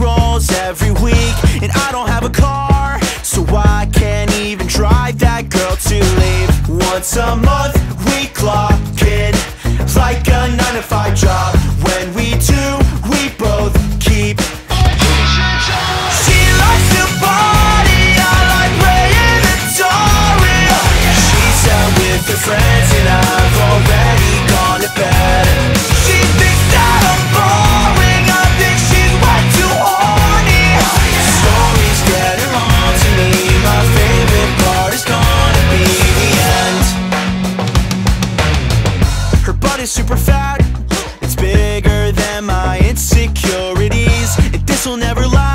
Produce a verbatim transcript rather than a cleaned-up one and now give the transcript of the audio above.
rolls every week, and I don't have a car, so I can't even drive that girl to leave. Once a month we clock in, like a nine to five job. When we do, we both keep. She likes to party, I like playing Atari. She's out with her friends and I've already gone to bed. She thinks that I'm boring, I think she's way too horny. Stories get her on to me, my favorite part is gonna be the end. Her butt is super fat, it's bigger than my insecurities, and this'll never last.